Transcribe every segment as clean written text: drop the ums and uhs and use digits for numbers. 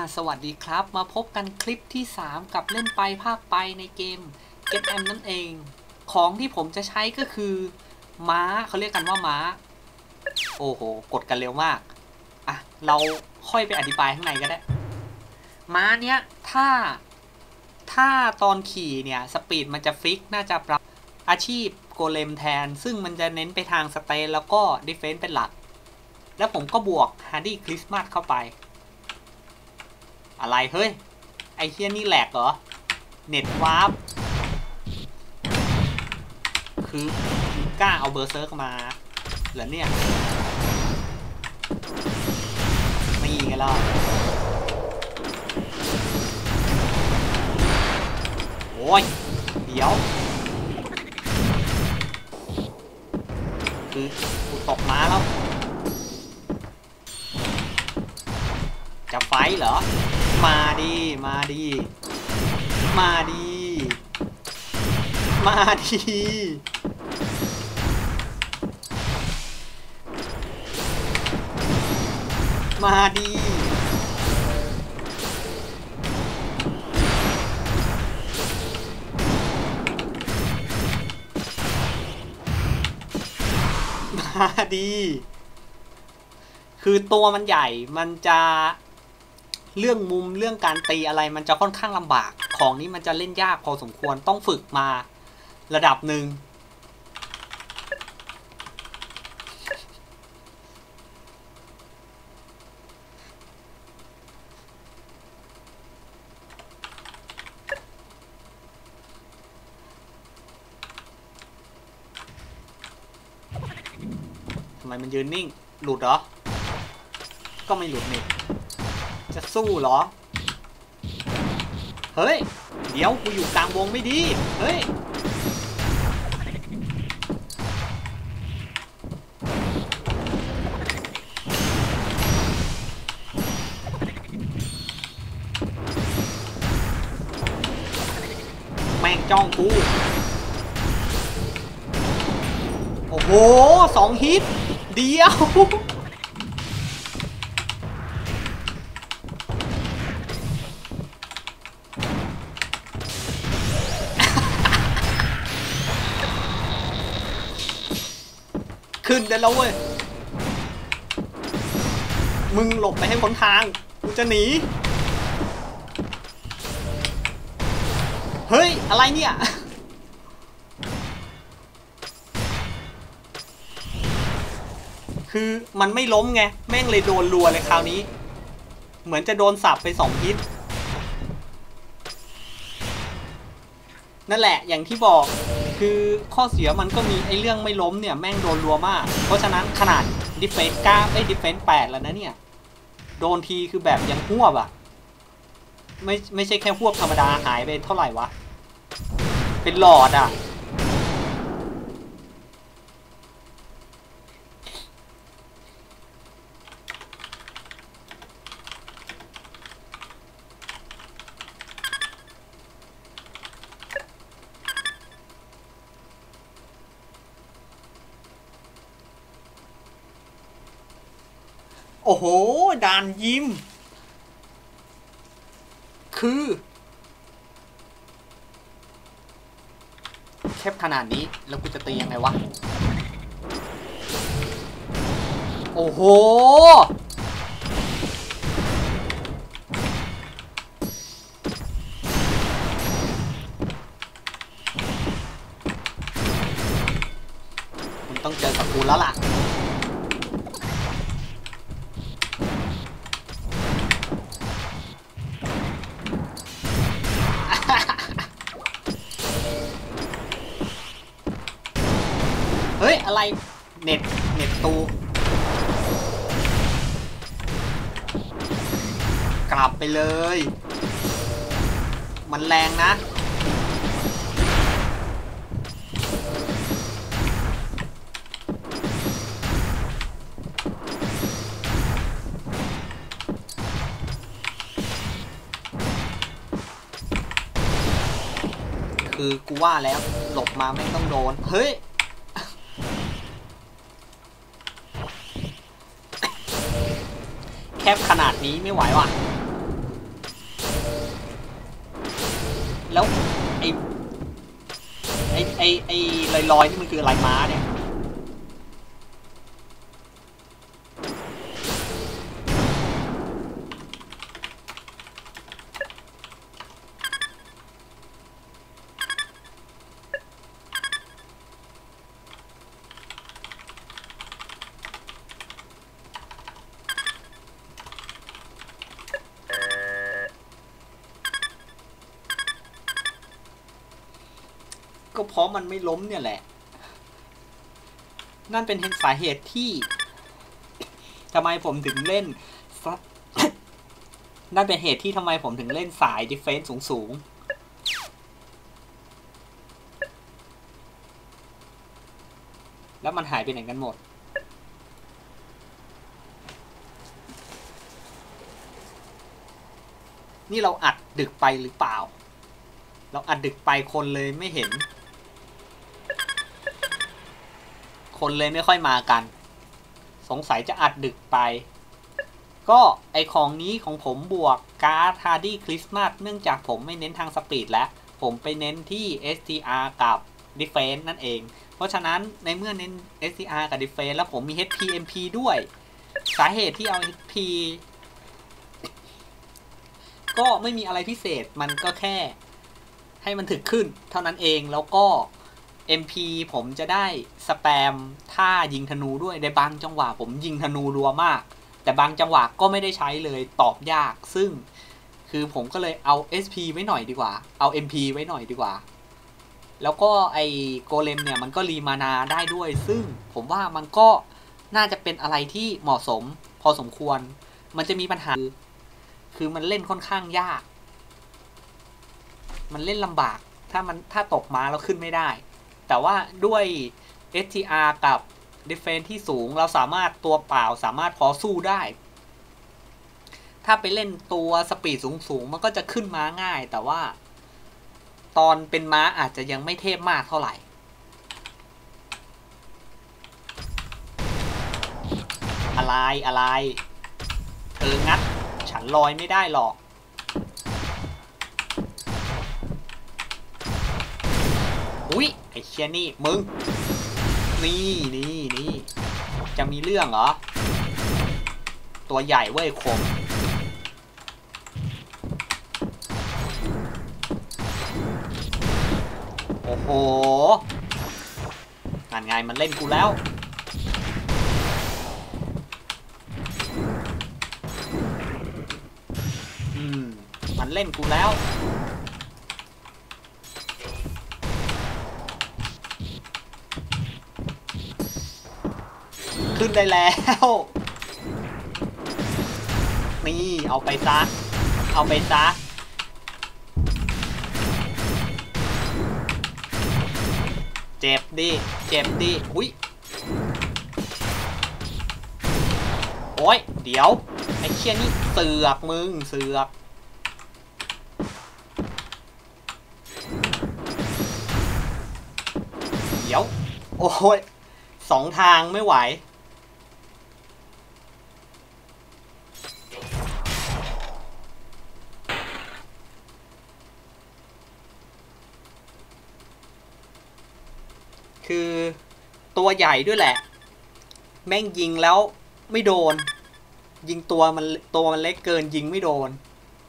สวัสดีครับมาพบกันคลิปที่3กับเล่นไปภาคไปในเกม Get Am นั่นเองของที่ผมจะใช้ก็คือม้าเขาเรียกกันว่าม้าโอ้โหกดกันเร็วมากอ่ะเราค่อยไปอธิบายข้างในก็ได้ม้าเนี้ยถ้าตอนขี่เนี่ยสปีดมันจะฟิกน่าจะปรับอาชีพโกเลมแทนซึ่งมันจะเน้นไปทางสเตนแล้วก็ดิเฟนส์เป็นหลักแล้วผมก็บวกฮาร์ดี้คริสต์มาสเข้าไปอะไรเฮ้ยไอเฮียนี่แหลกเหรอเน็ตวาร์ปคือกล้าเอาเบอร์เซิร์กมาเหรอเนี่ยไม่ยิงกันแล้วโอ้ยเดี๋ยวคือกูตกม้าแล้วจะไฟเหรอมาดีมาดีมาดีมาดีมาดีมาดีคือตัวมันใหญ่มันจะเรื่องมุมเรื่องการตีอะไรมันจะค่อนข้างลำบากของนี้มันจะเล่นยากพอสมควรต้องฝึกมาระดับหนึ่งทำไมมันยืนนิ่งหลุดเหรอก็ไม่หลุดนี่จะสู้เหรอเฮ้ยเดี๋ยวกูอยู่กลางวงไม่ดีเฮ้ยแม่งจ้องกูโอ้โห2 ฮิตเดียวขึ้นได้แล้วเว้ยมึงหลบไปให้พ้นทางกูจะหนีเฮ้ยอะไรเนี่ยคือมันไม่ล้มไงแม่งเลยโดนรัวเลยคราวนี้เหมือนจะโดนสับไป2 ฮิตนั่นแหละอย่างที่บอกคือข้อเสียมันก็มีไอ้เรื่องไม่ล้มเนี่ยแม่งโดนรัวมากเพราะฉะนั้นขนาดดิเฟนส์9ดิเฟนส์8แล้วนะเนี่ยโดนทีคือแบบยังหวบอ่ะไม่ใช่แค่หวบธรรมดาหายไปเท่าไหร่วะเป็นหลอดอ่ะโอ้โหด่านยิมคือแคบขนาดนี้แล้วกูจะตียังไงวะโอ้โหมึงต้องเจอกับกูแล้วล่ะเฮ้ยอะไรเน็ตตูกลับไปเลยมันแรงนะคือกูว่าแล้วหลบมาไม่ต้องโดนเฮ้ย แคบขนาดนี้ไม่ไหวว่ะแล้วไอลอยๆนี่มันคืออะไรม้าเนี่ยก็เพราะมันไม่ล้มเนี่ยแหละนั่นเป็นสาเหตุที่ทำไมผมถึงเล่น นั่นเป็นเหตุที่ทำไมผมถึงเล่นสายดิเฟนส์สูงแล้วมันหายไปไหนกันหมดนี่เราอัดดึกไปหรือเปล่าเราอัดดึกไปคนเลยไม่เห็นคนเลยไม่ค่อยมากันสงสัยจะอัดดึกไปก็ไอของนี้ของผมบวกการ์ดฮาร์ดี้คริสต์มาสเนื่องจากผมไม่เน้นทางสปีดแล้วผมไปเน้นที่ STR กับ Defense นั่นเองเพราะฉะนั้นในเมื่อเน้น STR กับ Defense แล้วผมมี HPด้วยสาเหตุที่เอา HP ก็ไม่มีอะไรพิเศษมันก็แค่ให้มันถึกขึ้นเท่านั้นเองแล้วก็ MP ผมจะได้สแปมท่ายิงธนูด้วยในบางจังหวะผมยิงธนูรัวมากแต่บางจังหวะก็ไม่ได้ใช้เลยตอบยากซึ่งคือผมก็เลยเอา SP ไว้หน่อยดีกว่าเอา MP ไว้หน่อยดีกว่าแล้วก็ไอโกเลมเนี่ยมันก็รีมานาได้ด้วยซึ่งผมว่ามันก็น่าจะเป็นอะไรที่เหมาะสมพอสมควรมันจะมีปัญหาคือมันเล่นค่อนข้างยากมันเล่นลำบากถ้าตกม้าแล้วขึ้นไม่ได้แต่ว่าด้วย STR กับ Defense ที่สูงเราสามารถตัวเปล่าสามารถพอสู้ได้ถ้าไปเล่นตัวสปีดสูงมันก็จะขึ้นม้าง่ายแต่ว่าตอนเป็นม้าอาจจะยังไม่เทพมากเท่าไหร่อะไรเธองัดฉันลอยไม่ได้หรอกอุ๊ยไอ้เชี่ยนี่มึงนี่จะมีเรื่องเหรอตัวใหญ่เว้ยคมโอ้โหนั่นไงมันเล่นกูแล้วมันเล่นกูแล้วขึ้นได้แล้วนี่เอาไปซะเจ็บดิอุ้ยโอ้ยเดี๋ยวไอ้เชี่ยนี่เสือกมึงเสือกเดี๋ยวโอ้ยสองทางไม่ไหวคือตัวใหญ่ด้วยแหละแม่งยิงแล้วไม่โดนยิงตัวมันเล็กเกินยิงไม่โดน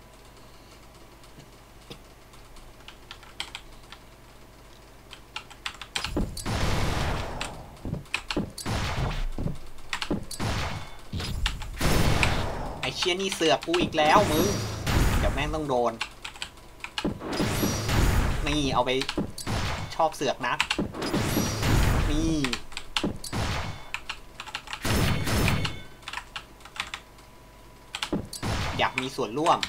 ไอ้เชี่ยนี่เสือกกูอีกแล้วมึงเดี๋ยวแม่งต้องโดนนี่เอาไปชอบเสือกนักนี่อยากมีส่วนร่วม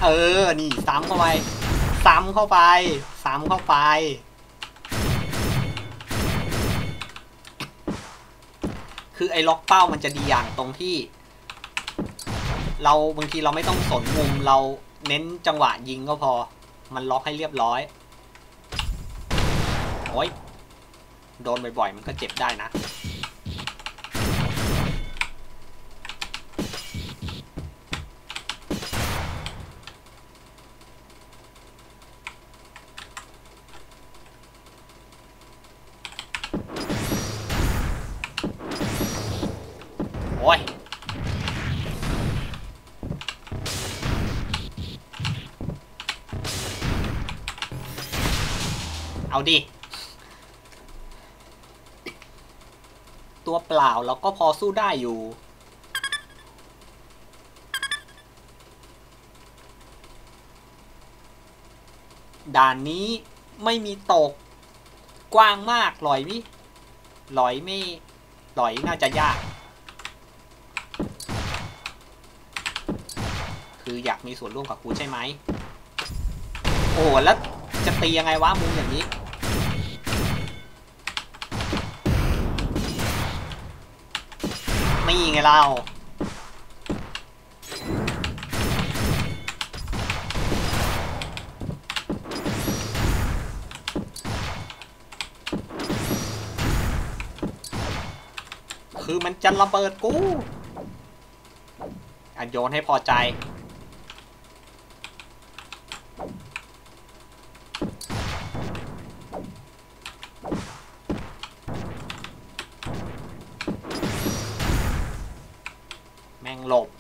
นี่ซ้ำเข้าไปซ้ำเข้าไปซ้ำเข้าไปคือไอ้ล็อกเป้ามันจะดีอย่างตรงที่เราบางทีเราไม่ต้องสนมุมเราเน้นจังหวะยิงก็พอมันล็อกให้เรียบร้อยโอ้ยโดนบ่อยๆมันก็เจ็บได้นะโอ้ยเอาดิตัวเปล่าเราก็พอสู้ได้อยู่ด่านนี้ไม่มีตกกว้างมากลอยไม่น่าจะยากคืออยากมีส่วนร่วมกับกูใช่ไหมโอ้แล้วจะตียังไงวะมุมอย่างนี้ไม่ไงเราคือมันจะระเบิดกูโยนให้พอใจแม่งหลบ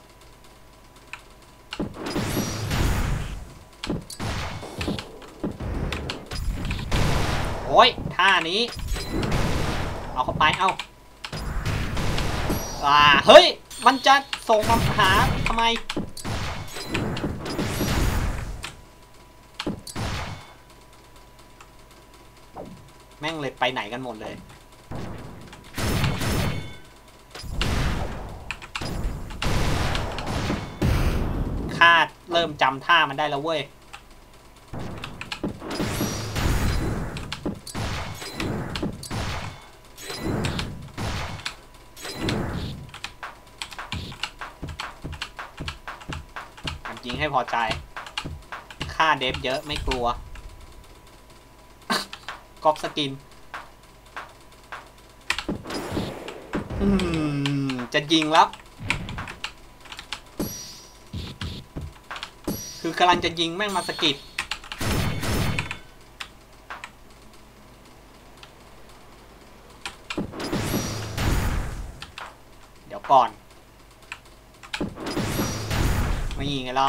โอ้ยท่านี้เอาเข้าไปเอาเฮ้ยมันจะส่งมาหาทำไมแม่งเลยไปไหนกันหมดเลยข้าเริ่มจำท่ามันได้แล้วเว้ยยิงให้พอใจค่าเดฟเยอะไม่กลัวก๊อปสกินจะยิงแล้วคือกำลังจะยิงแม่งมาสกิดเดี๋ยวก่อนไม่ยิงไงเล่า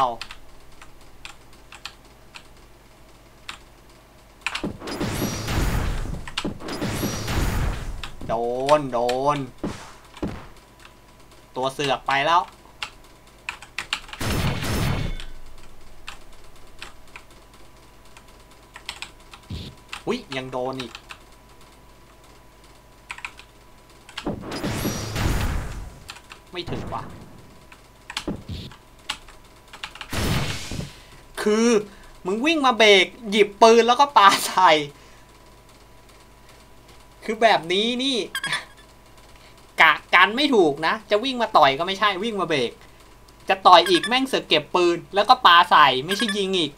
โดนตัวเสือกไปแล้วอุ๊ยยังโดนอีกไม่ถึงว่ะคือมึงวิ่งมาเบรกหยิบปืนแล้วก็ปาใส่คือแบบนี้นี่กะกันไม่ถูกนะจะวิ่งมาต่อยก็ไม่ใช่วิ่งมาเบรกจะต่อยอีกแม่งเสือกเก็บปืนแล้วก็ปาใส่ไม่ใช่ยิงอีก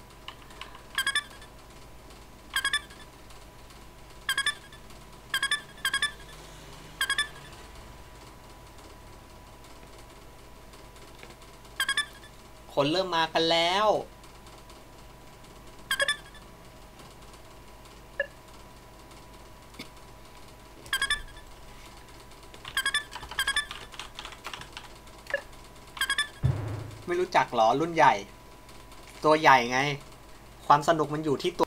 คนเริ่มมากันแล้วไม่รู้จักหรอรุ่นใหญ่ตัวใหญ่ไงความสนุกมันอยู่ที่ตัว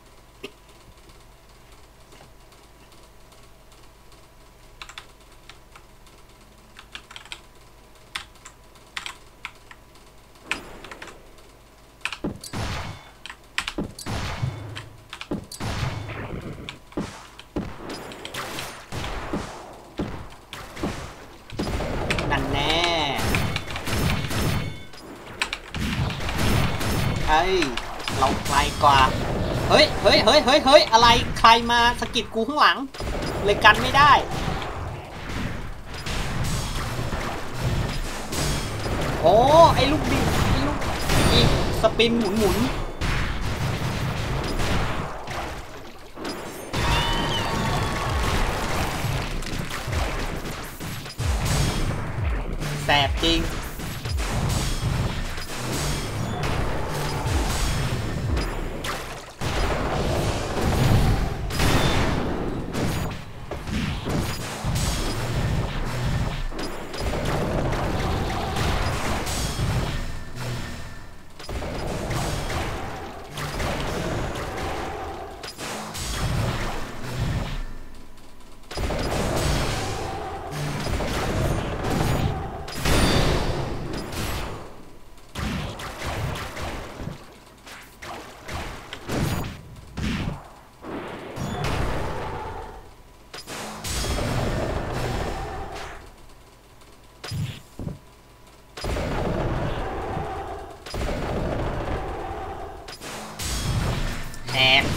นั่นแน่ไอ้กว่าเฮ้ยเฮ้ยเฮ้ยเฮ้ยเฮ้ยอะไรใครมาสะกิดกูข้างหลังเลยกันไม่ได้โอ้ไอ้ลูกบิดไอ้ลูกอีสปินหมุนแสบจริงแหก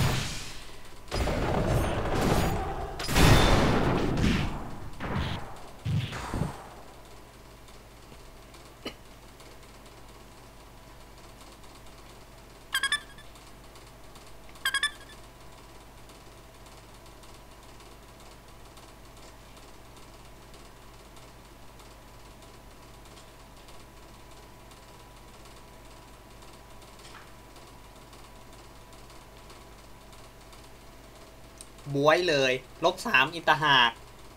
บวยเลย-3อินตาหาก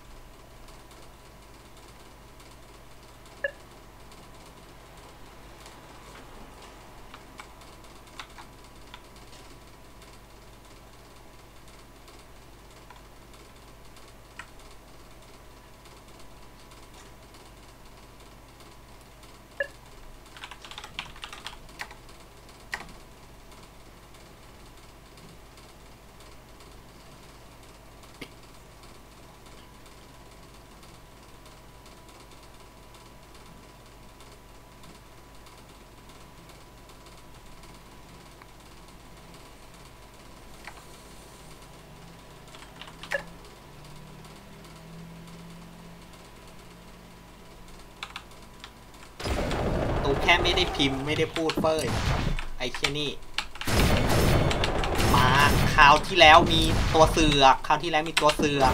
ตูแค่ไม่ได้พิมพ์ไม่ได้พูดเฟ้ยไอ้เชี่ยนี่มาคราวที่แล้วมีตัวเสือกคราวที่แล้วมีตัวเสือก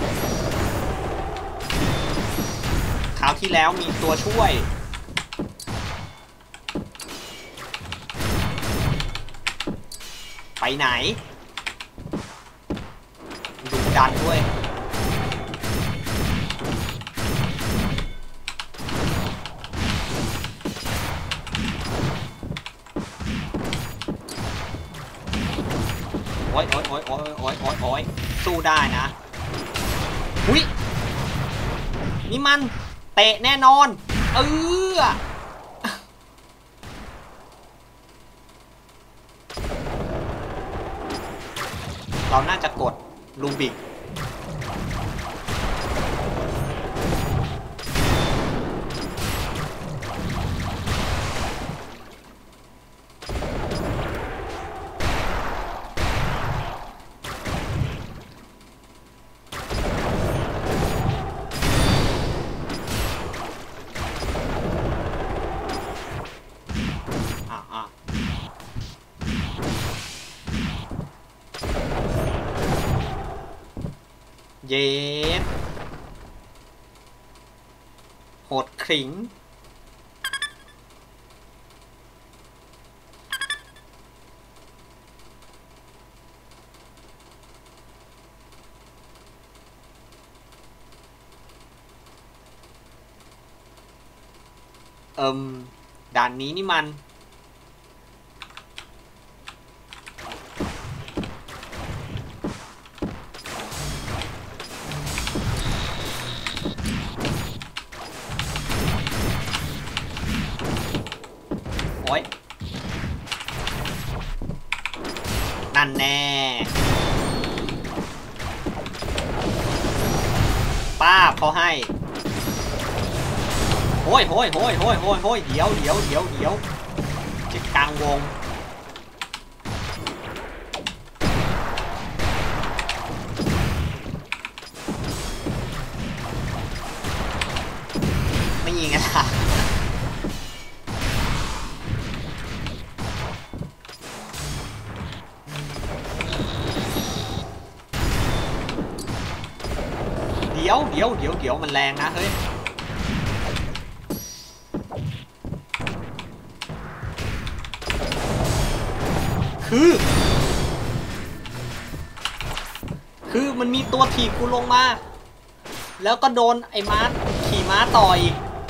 คราวที่แล้วมีตัวช่วยไปไหนดุดันด้วยโอ๊ยโอ๊ยโอ๊ยโอ๊ยโอ๊ยโอ๊ยโอ๊ยสู้ได้นะหุ้ยนี่มันเตะแน่นอนเราน่าจะกดลูบิกเย็ดโหดขริงด่านนี้นี่มันโอ๊ยนั่นแน่ป้าเขาให้โอ้ยโอ้ยโอ้ยโอ้ยโอ้ยโอ้ยเดี๋ยวเจ็บกลางวงดี๋ยวมันแรงนะเฮ้ยคือมันมีตัวถีบกูลงมาแล้วก็โดนไอ้ม้าขี่ม้าต่อย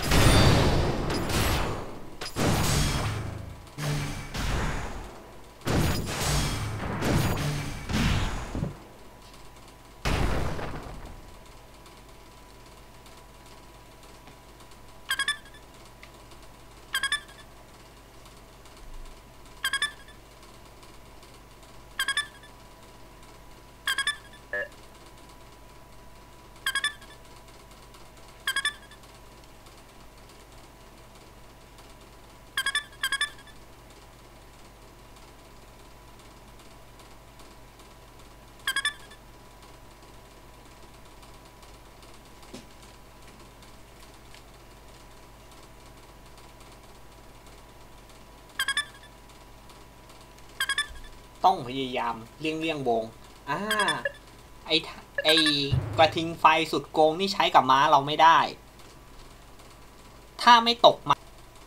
ต้องพยายามเลี่ยงวงไอกระทิงไฟสุดโกงนี่ใช้กับม้าเราไม่ได้ถ้าไม่ตกมา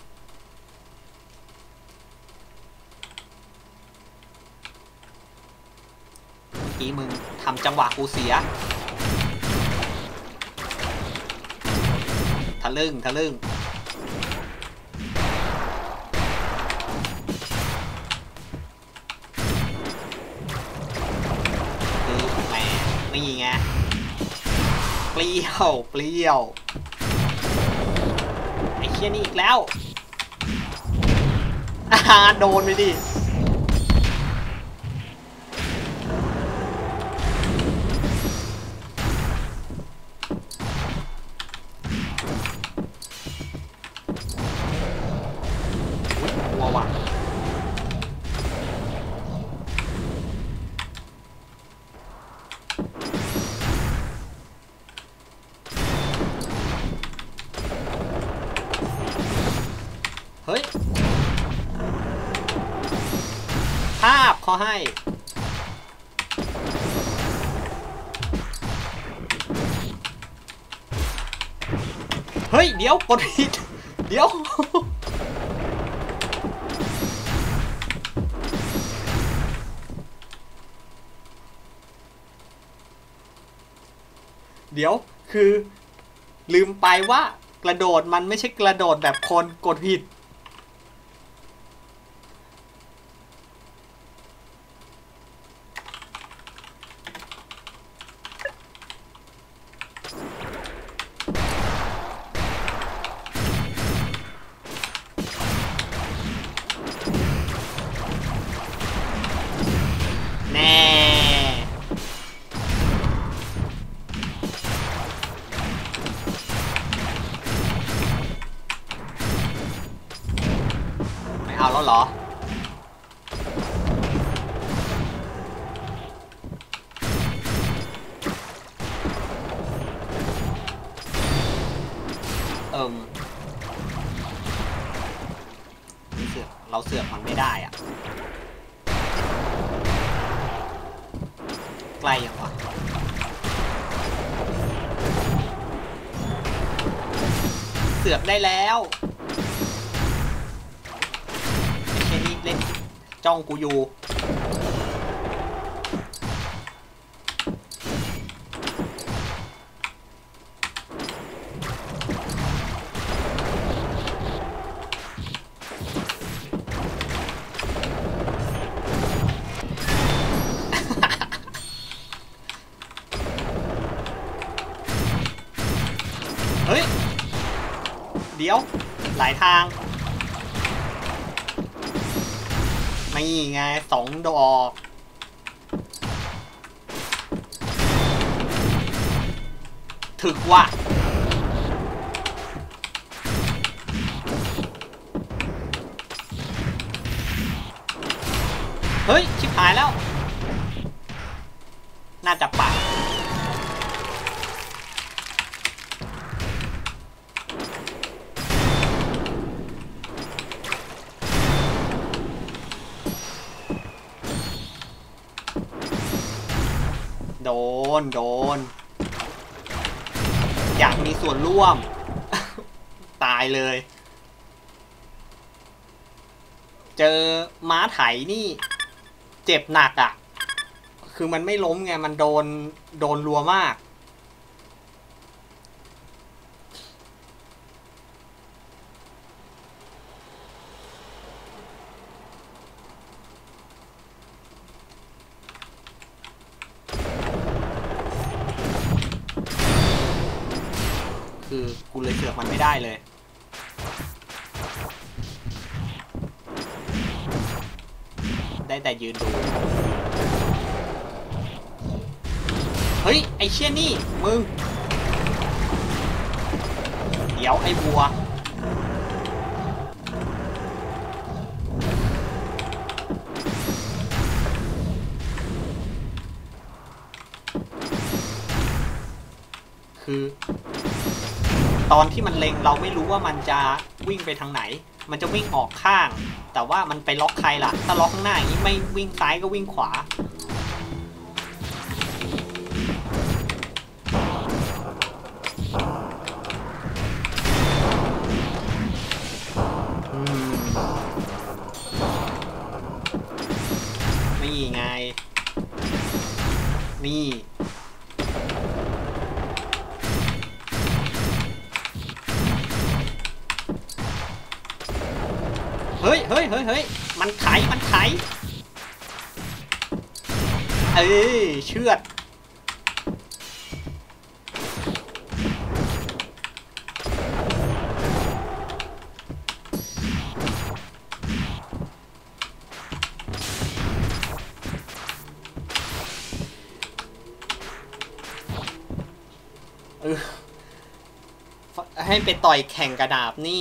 เมื่อกี้มึงทำจังหวะกูเสียทะลึ่งนี่ไงเปรี้ยวไอ้เคี้ยนี่อีกแล้วโดนไปดิกลัวว่ะเฮ้ยภาพเขาให้เฮ้ยเดี๋ยวกดผิดเดี๋ยวคือลืมไปว่ากระโดดมันไม่ใช่กระโดดแบบคนกดผิดแน่ไม่เอาแล้วเหรอเราเสือกมันไม่ได้อ่ะใกล้ยังวะเสือกได้แล้วแค่นี้เล่นจ้องกูอยู่เฮ้ยเดี๋ยวหลายทางไม่ไง2 ดอกถึกว่ะเฮ้ยชิบหายแล้วน่าจะปะโดนอยากมีส่วนร่วม ตายเลย เจอม้าไถนี่เจ็บหนักอ่ะคือมันไม่ล้มไงมันโดนรัวมากคือกูเลยเสือกมันไม่ได้เลยได้แต่ยืนดูเฮ้ยไอเชี่ยนี่มึงเดี๋ยวไอ้บัวคือตอนที่มันเล็งเราไม่รู้ว่ามันจะวิ่งไปทางไหนมันจะวิ่งออกข้างแต่ว่ามันไปล็อกใครล่ะถ้าล็อกข้างหน้าอย่างนี้ไม่วิ่งซ้ายก็วิ่งขวานี่ไงนี่เฮ้ยมันไถเอ้ยเชือดให้ไปต่อยแข่งกระดาบนี่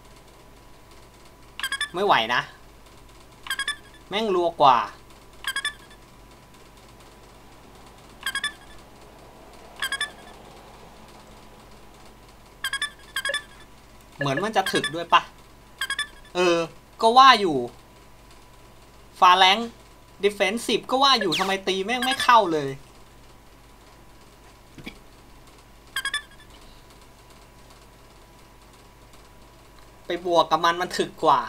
ไม่ไหวนะแม่งรัวกว่าเหมือนมันจะถึกด้วยปะก็ว่าอยู่ฟาแลงดิเฟนซีฟก็ว่าอยู่ทำไมตีแม่งไม่เข้าเลยไปบวกกับมันถึกกว่า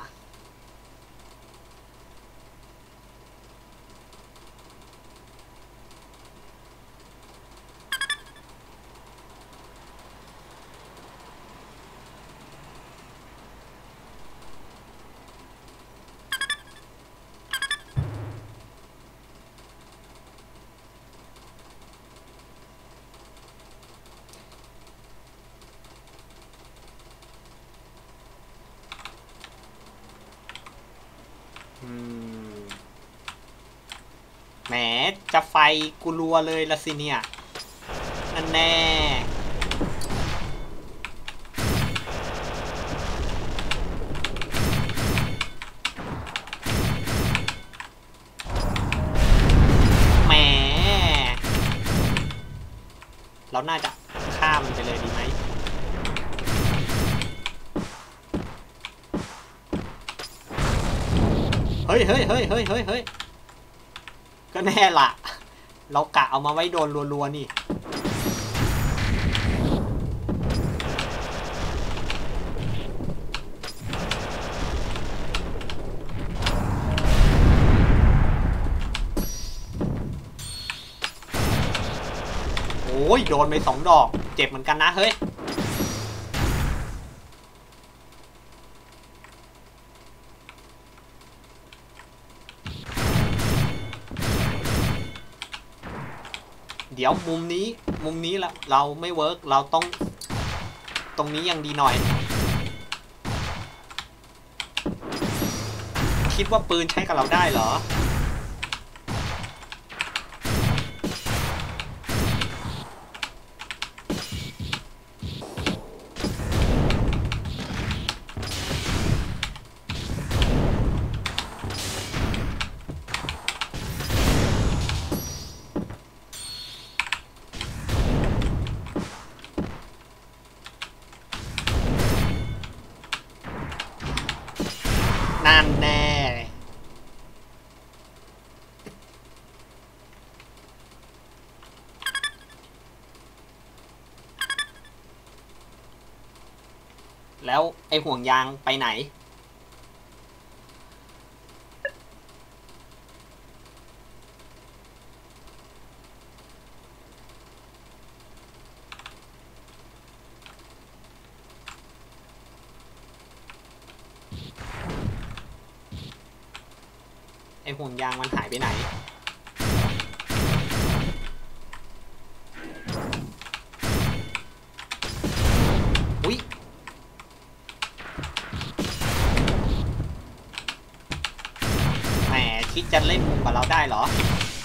แหมจะไฟกูรัวเลยละสิเนี่ยนั่นแน่แหมเราน่าจะข้ามมันไปเลยดีไหมเฮ้ยก็แน่ละเรากะเอามาไว้โดนรัวๆนี่โอ้ยโดนไป2 ดอกเจ็บเหมือนกันนะเฮ้ยเดี๋ยวมุมนี้ละเราไม่เวิร์กเราต้องตรงนี้ยังดีหน่อยคิดว่าปืนใช้กับเราได้เหรอนั่นแน่แล้วไอห่วงยางไปไหนไอห่วงยางมันหายไปไหนอุ๊ยแหมคิดจะเล่นมุกกับเราได้เหรอ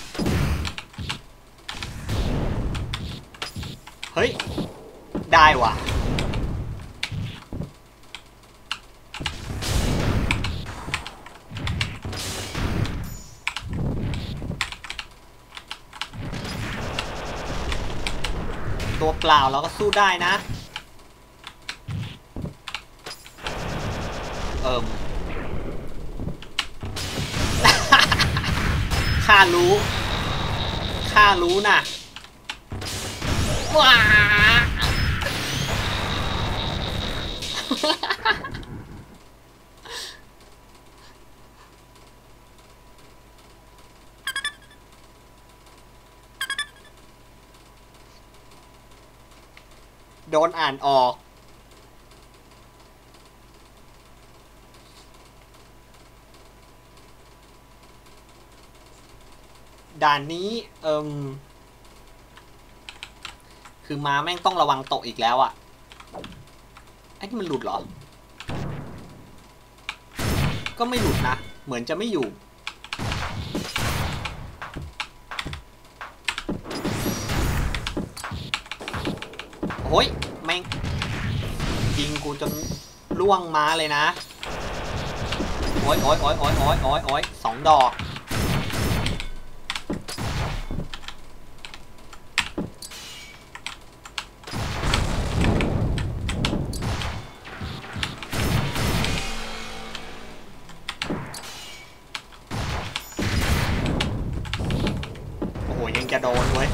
เฮ้ยได้ว่ะตัวเปล่าเราก็สู้ได้นะข้ารู้นะว้าโดนอ่านออกด่านนี้คือม้าแม่งต้องระวังตกอีกแล้วอ่ะไอ้นี่มันหลุดเหรอก็ไม่หลุดนะเหมือนจะไม่อยู่โอ้ยแม่งยิงกูจนล่วงม้าเลยนะโอ้ย2 ดอกโอ้โหยังจะโดนเว้ย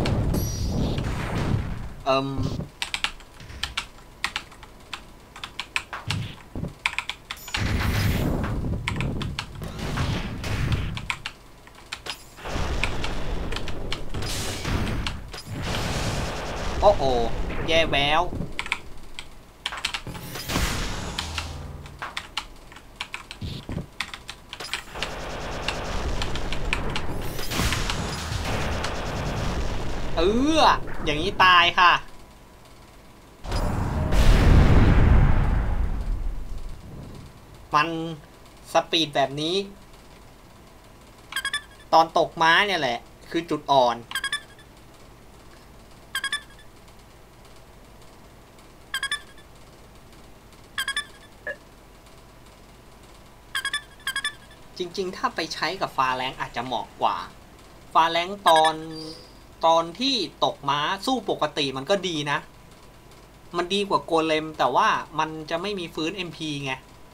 โอ้โหแย่แววอย่างนี้ตายค่ะมันสปีดแบบนี้ตอนตกม้าเนี่ยแหละคือจุดอ่อนจริงๆถ้าไปใช้กับฟาแรงอาจจะเหมาะกว่าฟาแรงตอนที่ตกม้าสู้ปกติมันก็ดีนะมันดีกว่าโกเลมแต่ว่ามันจะไม่มีฟื้น MP ไง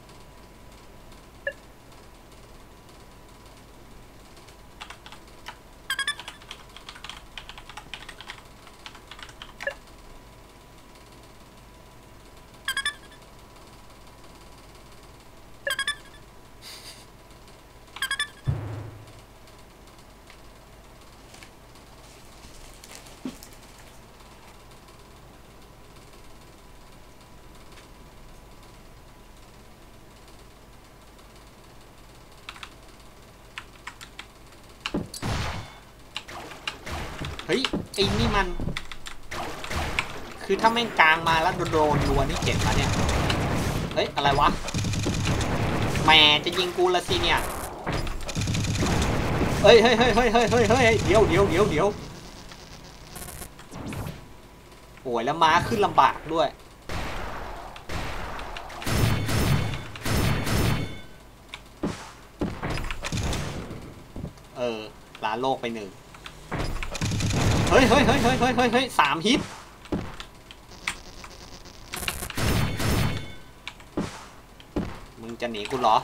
เฮ้ยไอ้นี่มันคือถ้าแม่งกลางมาแล้วโดนรัวนี่เจ็บมาเนี่ยเฮ้ยอะไรวะแม่จะยิงกูละสิเนี่ยเฮ้ยเดี๋ยวโอ้ยแล้วม้าขึ้นลำบากด้วยลาโลกไป1เฮ้ย3 ฮิตมึงจะหนีกูเหรอ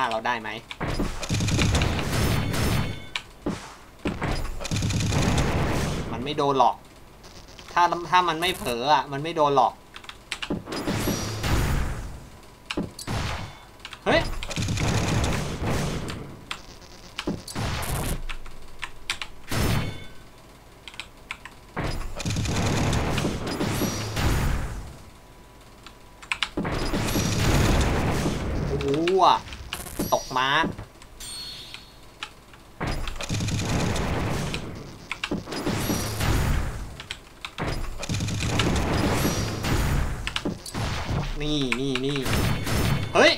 ฆ่าเราได้ไหมมันไม่โดนหรอกถ้ามันไม่เผลออ่ะมันไม่โดนหรอกเฮ้ยโอ้โหตกม้านี่เฮ้ย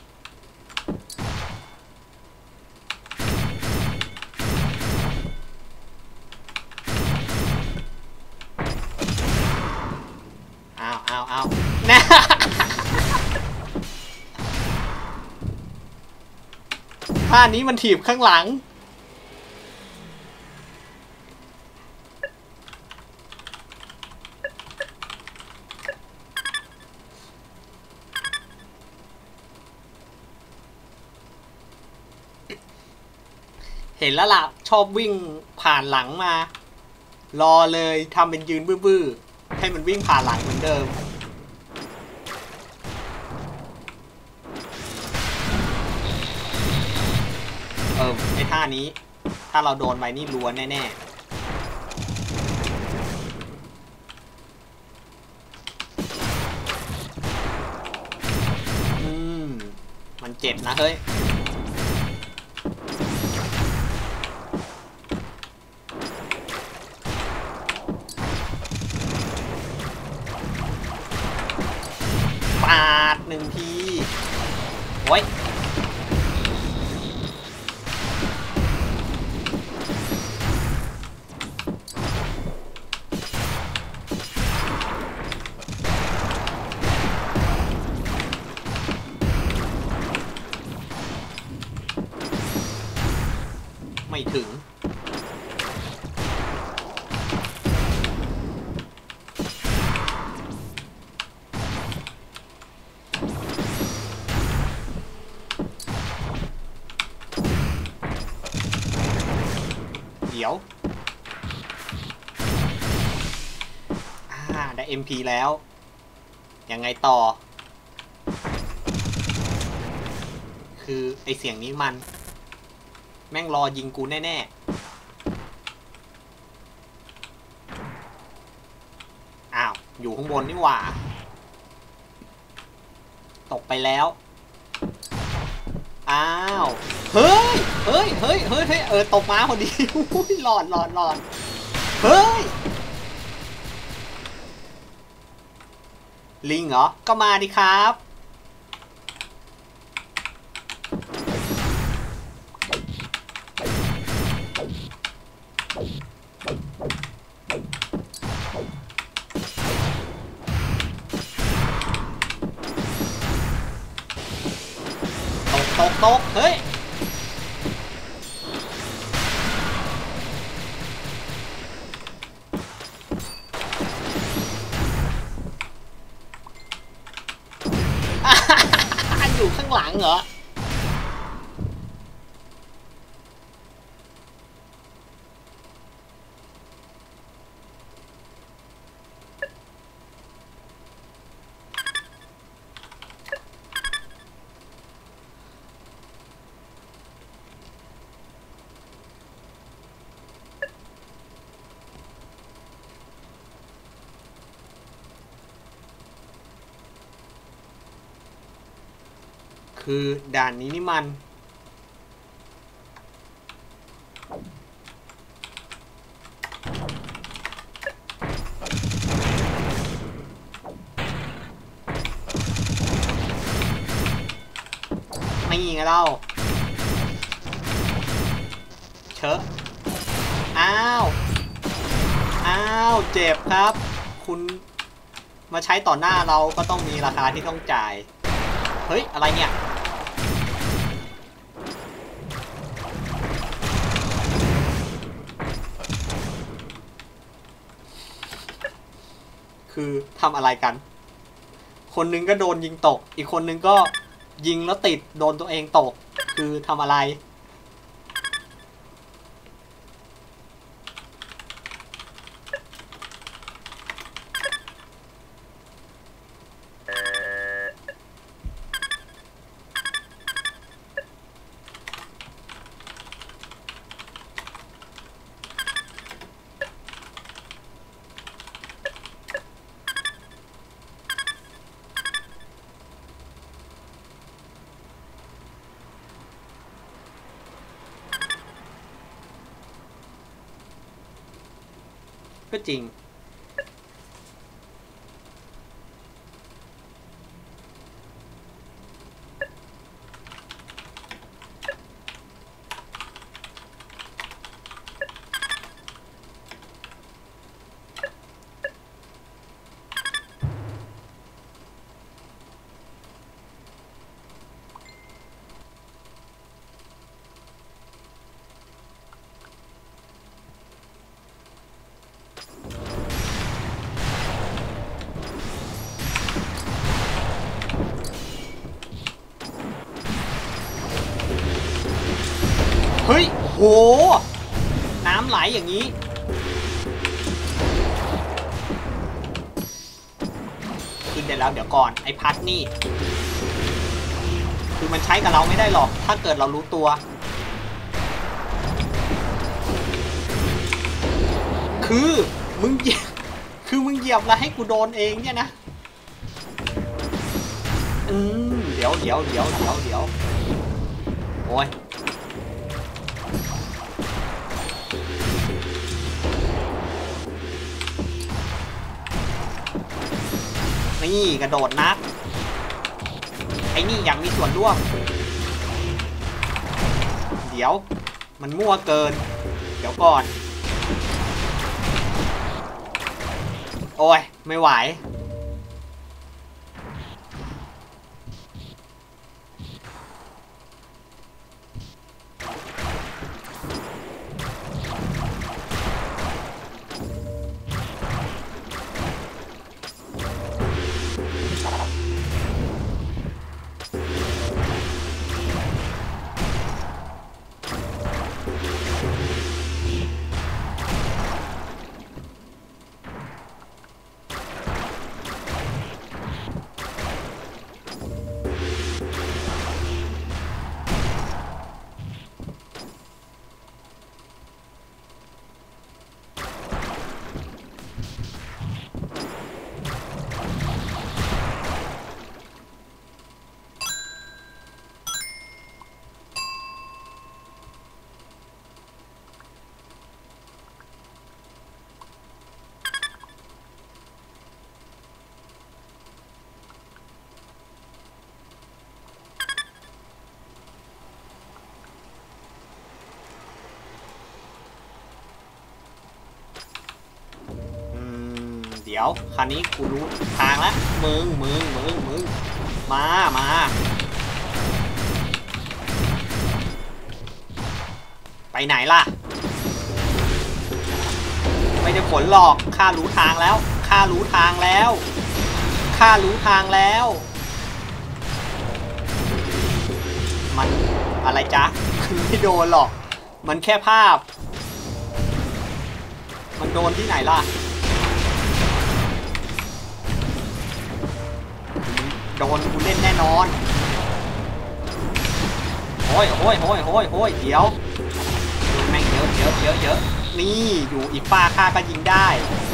เอานะท่านี้มันถีบข้างหลังเห็นแล้วล่ะชอบวิ่งผ่านหลังมารอเลยทำเป็นยืนบื้อๆให้มันวิ่งผ่านหลังเหมือนเดิมไอ้ท่านี้ถ้าเราโดนไปนี่ล้วนแน่ๆมันเจ็บนะเฮ้ยปาดหนึ่งทีโอ้ยไม่ถึงเดี๋ยวได้ MP แล้วยังไงต่อคือไอเสียงนี้มันแม่งรอยิงกูแน่ๆอ้าวอยู่ข้างบนนี่หว่าตกไปแล้วอ้าวเฮ้ยตกม้าพอดีหลอดเฮ้ยลิงเหรอก็มาดิครับตกเฮ้ยอยู่ข้างหลังเหรอคือด่านนี้นี่มันไม่ไงเราเชอะอ้าวเจ็บครับคุณมาใช้ต่อหน้าเราก็ต้องมีราคาที่ต้องจ่ายเฮ้ยอะไรเนี่ยคือทำอะไรกันคนนึงก็โดนยิงตกอีกคนนึงก็ยิงแล้วติดโดนตัวเองตกคือทำอะไรก็จริงเฮ้ยโหน้ำไหลอย่างนี้ขึ้นได้แล้วเดี๋ยวก่อนไอ้พัดนี่คือมันใช้กับเราไม่ได้หรอกถ้าเกิดเรารู้ตัวคือมึงเหยียบแล้วให้กูโดนเองเนี่ยนะเดี๋ยวโอ้ยนี่กระโดดนักไอ้นี่ยังมีส่วนร่วมเดี๋ยวมันมั่วเกินเดี๋ยวก่อนโอ้ยไม่ไหวเดี๋ยวคราวนี้กูรู้ทางแล้วมึงมาไปไหนล่ะไม่ได้ผลหรอกข้ารู้ทางแล้วมันอะไรจ๊ะไม่โดนหรอกมันแค่ภาพมันโดนที่ไหนล่ะโดนกูเล่นแน่นอนโอ้ยเดี๋ยวแม่งเยอะนี่อยู่อีกป้าข้าก็ยิงได้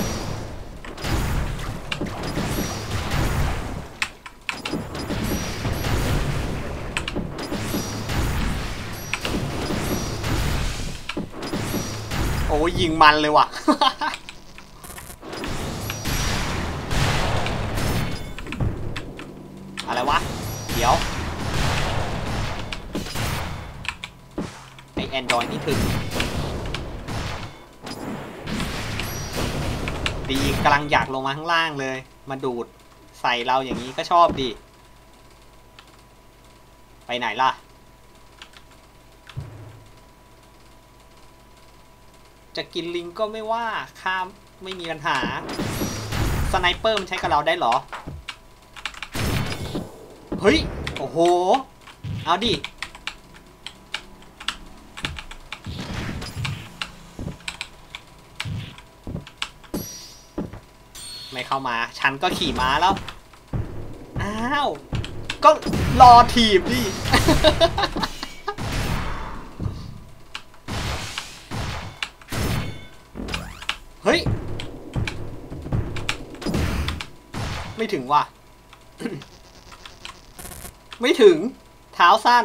โอ้ยยิงมันเลยว่ะ อะไรวะเดี๋ยวไอ Android นี่ถึงดีกำลังอยากลงมาข้างล่างเลยมาดูดใส่เราอย่างนี้ก็ชอบดีไปไหนล่ะจะกินลิงก็ไม่ว่าข้ามไม่มีปัญหาสไนเปอร์มันใช้กับเราได้เหรอเฮ้ยโอ้โหเอาดิไม่เข้ามาฉันก็ขี่ม้าแล้วอ้าวก็รอถีบดิ เฮ้ยไม่ถึงว่ะ ไม่ถึงเท้าสั้น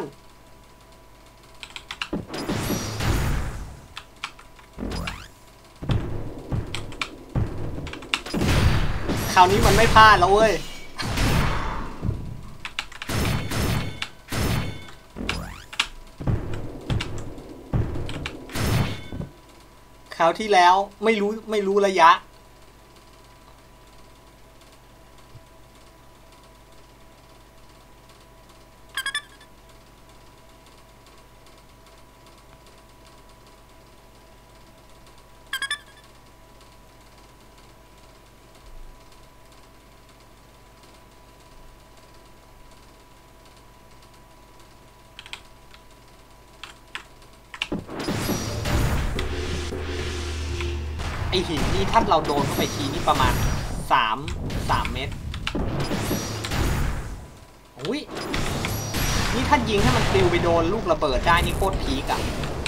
คราวนี้มันไม่พลาดแล้วเว้ยคราวที่แล้วไม่รู้ระยะไอหินนี่ถ้าเราโดนเข้าไปทีนี่ประมาณ3 เมตรอุ้ยนี่ถ้ายิงให้มันปลิวไปโดนลูกระเบิดได้นี่โคตรพีกอะ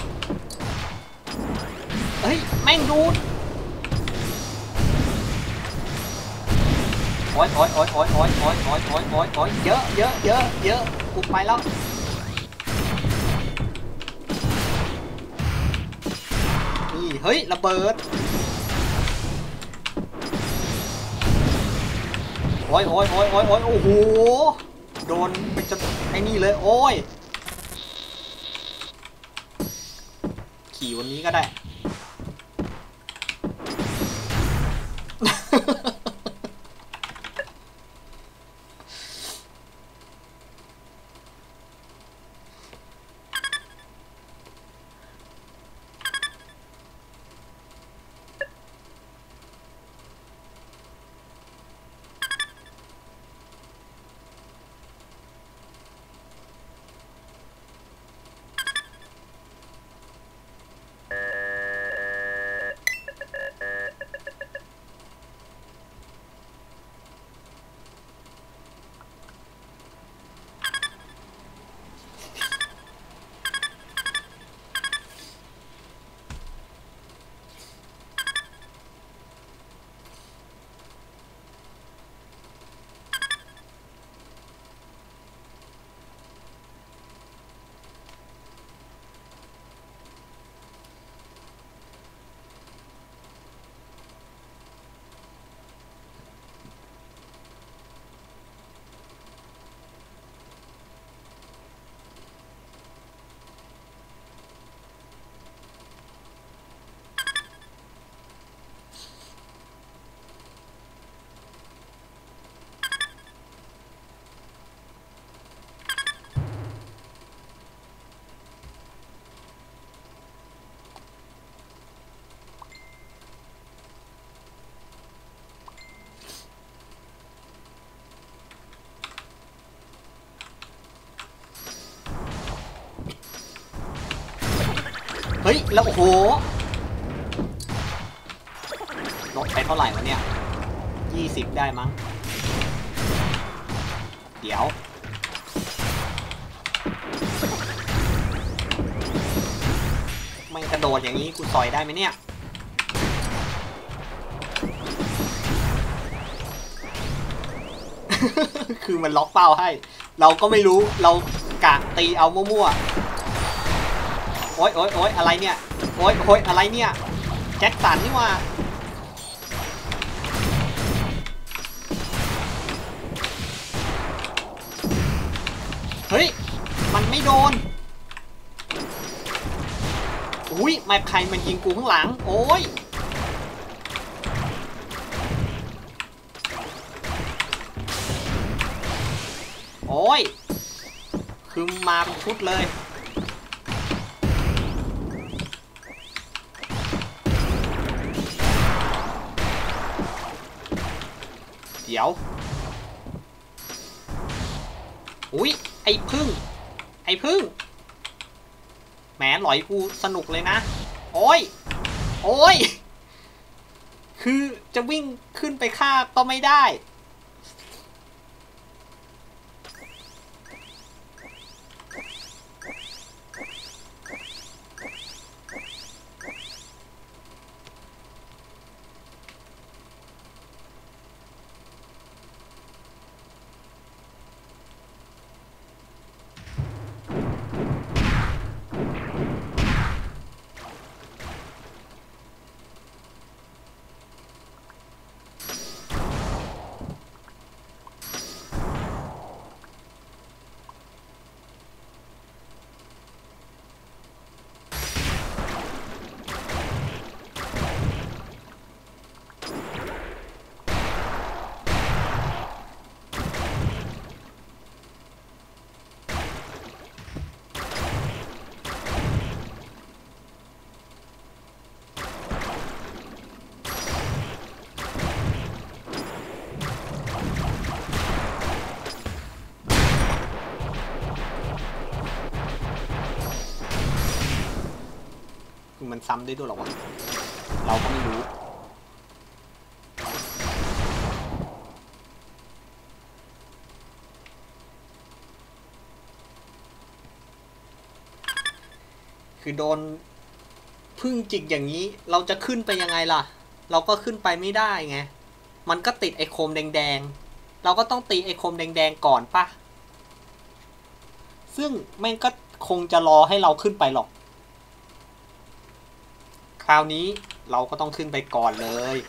เฮ้ยแม่งดูดโอ๊ยเยอะกูไปแล้วนี่เฮ้ยระเบิดโอ้ยโอ้โหโดนไปจนไอ้นี่เลยโอ้ยขี่วันนี้ก็ได้ เฮ้ยแล้วโอ้โหลดไปเท่าไหร่วะเนี่ย20ได้มั้งเดี๋ยวมันกระโดดอย่างนี้กูซอยได้ไหมเนี่ย คือมันล็อกเป้าให้เราก็ไม่รู้เรากะตีเอามั่วๆโอ๊ยอะไรเนี่ยโอ๊ยอะไรเนี่ยแจ็คสันนี่ว่าเฮ้ยมันไม่โดนอุ้ยไม่ใครมันยิงกูข้างหลังโอ้ยโอ้ยคือมาเป็นชุดเลยเดี๋ยวอุ้ยไอ้พึ่งแหมหลอยกูสนุกเลยนะโอ้ยคือจะวิ่งขึ้นไปฆ่าก็ไม่ได้ มันซ้ำได้ด้วยหรอวะเราก็ไม่รู้คือโดนพึ่งจิกอย่างนี้เราจะขึ้นไปยังไงล่ะเราก็ขึ้นไปไม่ได้ไงมันก็ติดไอ้โคมแดงๆเราก็ต้องตีไอ้โคมแดงๆก่อนปะซึ่งแม่งก็คงจะรอให้เราขึ้นไปหรอกคราวนี้เราก็ต้องขึ้นไปก่อนเลย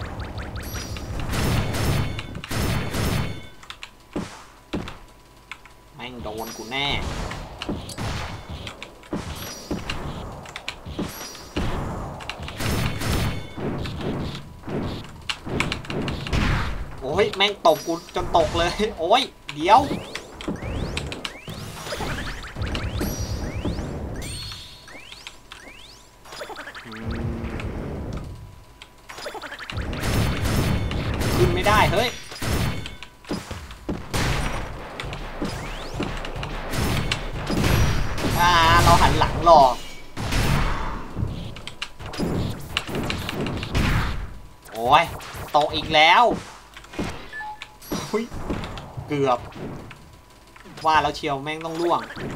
แม่งโดนกูแน่โอ้ยแม่งตกกูจนตกเลยโอ้ยเดี๋ยวขึ้นไม่ได้เฮ้ยเราหันหลังหรอกโอ้ยตกอีกแล้วเกือบว่าแล้วเชียวแม่งต้องล่วง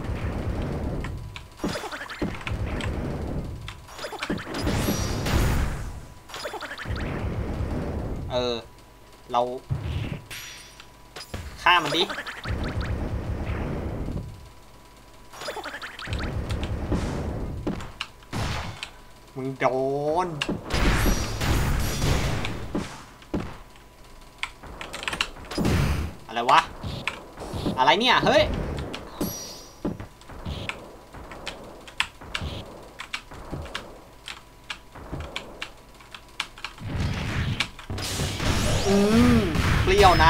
เราฆ่ามันดิมึงโดนอะไรวะอะไรเนี่ยเฮ้ยเปรี้ยวนะ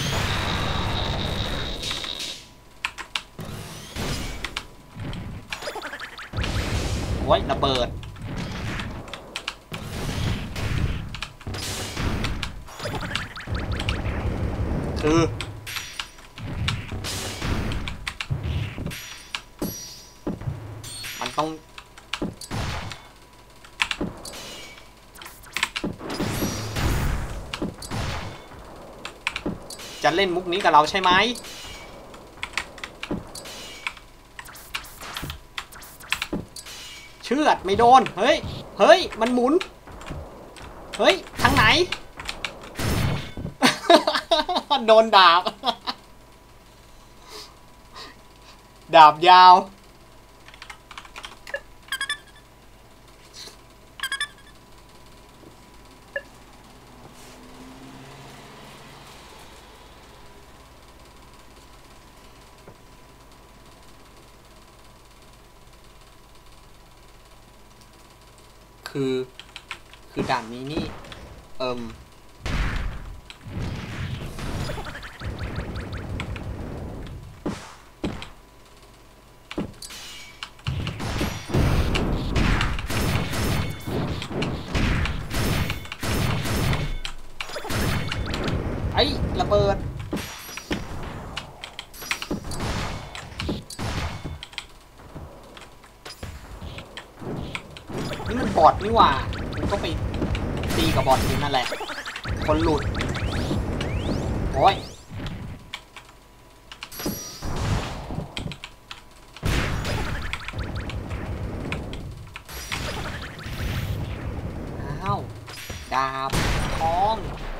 โอ้ยระเบิดคือมันต้องจะเล่นมุกนี้กับเราใช่ไหมเชือดไม่โดนเฮ้ยเฮ้ยมันหมุนเฮ้ยทางไหน โดนดาบ ดาบยาวคือด่านนี้นี่ไอ้ระเบิดนี่มันบอดนี่หว่ามันก็ไปตีกับบอทอยู่นั่นแหละคนหลุดโอ้ยอ้าวดาบทอง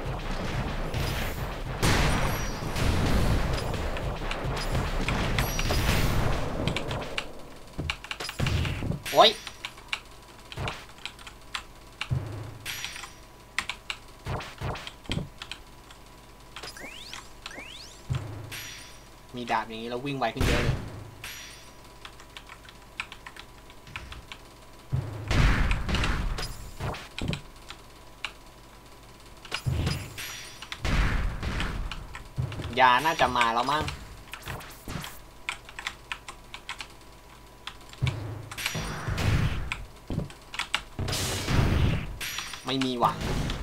โอ้ยมีดาบอย่างนี้แล้ววิ่งไวขึ้นเยอะเลยยาน่าจะมาแล้วมั้งไม่มีหวัง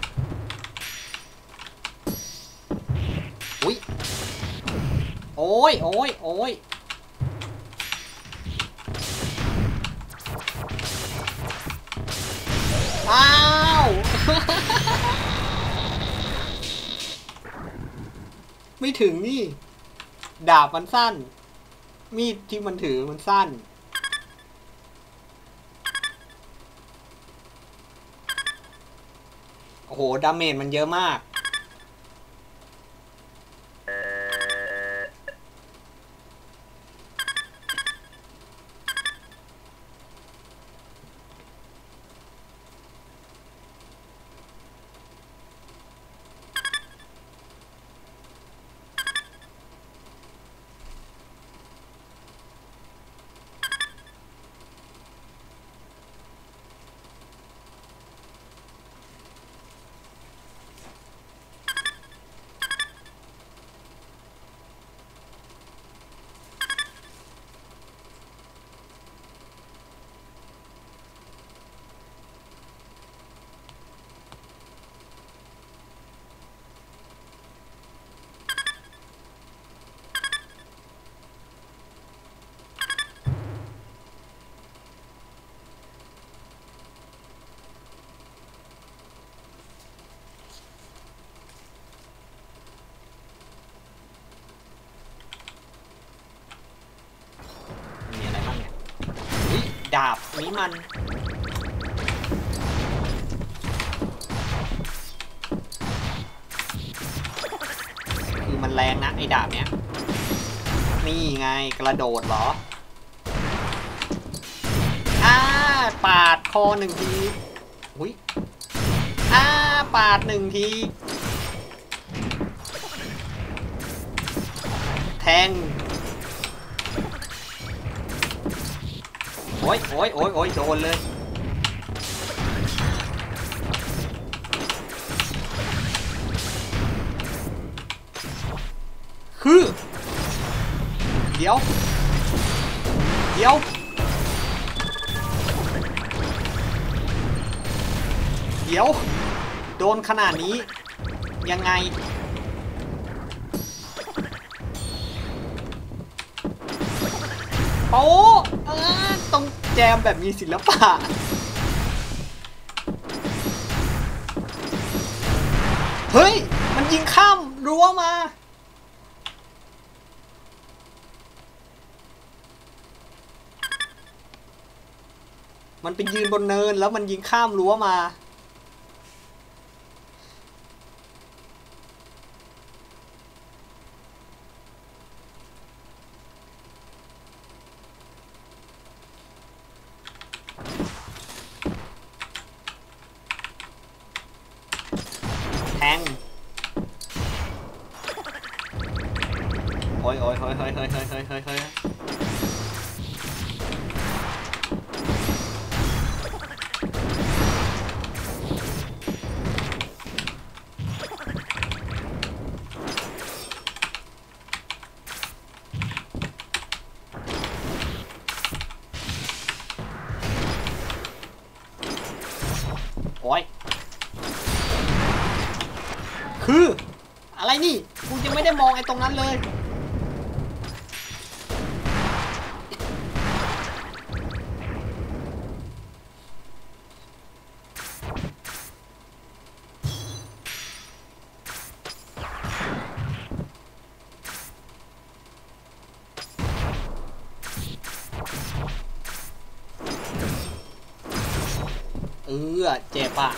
อุ้ยโอ้ยโอ้ยโอ้ยอ้าว ไม่ถึงนี่ดาบมันสั้นมีดที่มันถือมันสั้นโอ้โหดาเมจมันเยอะมากมีอะไรบ้างเนี่ยดาบนี้มันคือมันแรงนะไอ้ดาบเนี้ยนี่ไงกระโดดเหรอปาดคอหนึ่งทีอุ้ยปาดหนึ่งทีแทงโอ้ยโอ้ยโอ้ยโอ้ยโดนเลยคือเดี๋ยวเดี๋ยวเดี๋ยวโดนขนาดนี้ยังไงโอ้ต้องแจมแบบมีศิลปะเฮ้ยมันยิงข้ามรั้วมามันไปยืนบนเนินแล้วมันยิงข้ามรั้วมาแทงโอ้ยโอ้ยเฮ้ยเฮ้ยเฮ้ยเฮ้ยเฮ้ยเฮ้ยโอ้ยคืออะไรนี่กูยังไม่ได้มองไอ้ตรงนั้นเลยเจ็บอ่ะ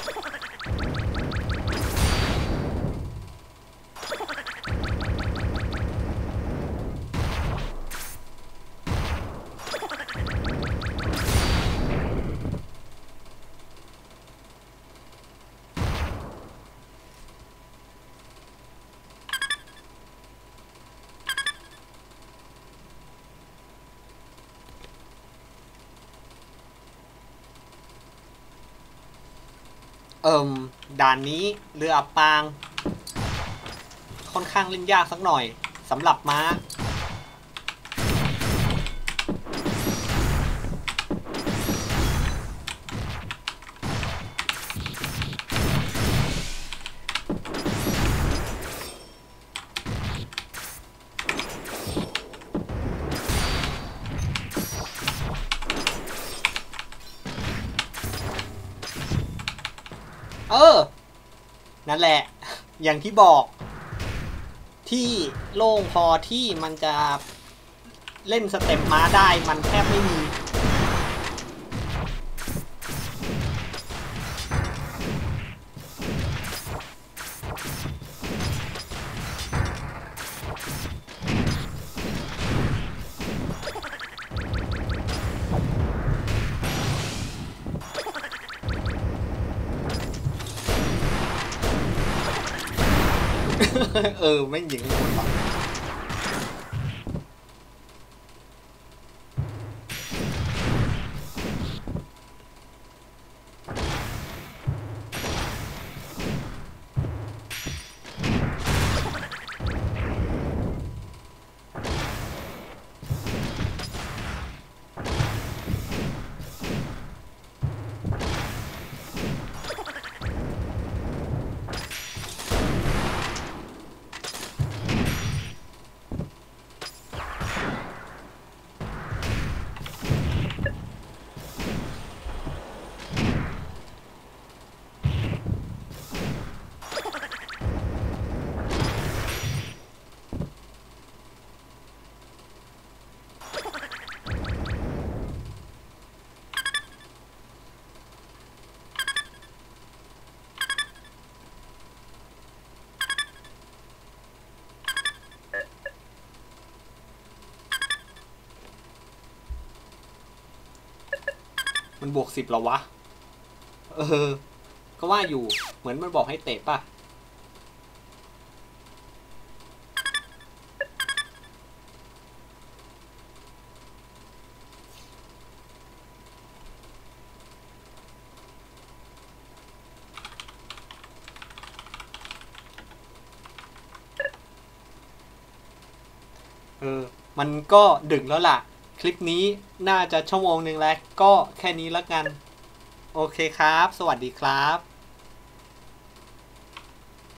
ด่านนี้เรืออับปางค่อนข้างเล่นยากสักหน่อยสำหรับม้านั่นแหละอย่างที่บอกที่โล่งพอที่มันจะเล่นสเต็ปม้าได้มันแทบไม่มีไม่หญิงหมดหรอกมันบวก10หรอวะก็ว่าอยู่เหมือนมันบอกให้เตะป่ะมันก็ดึกแล้วล่ะคลิปนี้น่าจะ1 ชั่วโมงแล้วก็แค่นี้แล้วกันโอเคครับสวัสดีครับ